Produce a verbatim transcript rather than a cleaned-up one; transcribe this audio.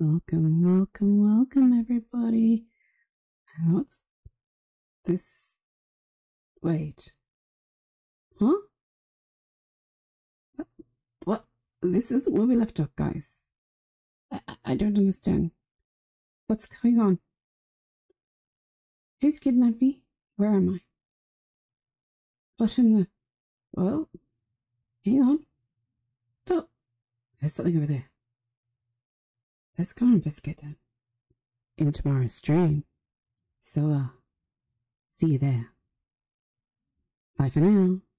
Welcome, welcome, welcome, everybody. What's this? Wait. Huh? What? This is where we left off, guys. I, I don't understand. What's going on? Who's kidnapped me? Where am I? What in the... Well, hang on. Oh, there's something over there. Let's go and investigate that in tomorrow's stream. So, uh, see you there. Bye for now.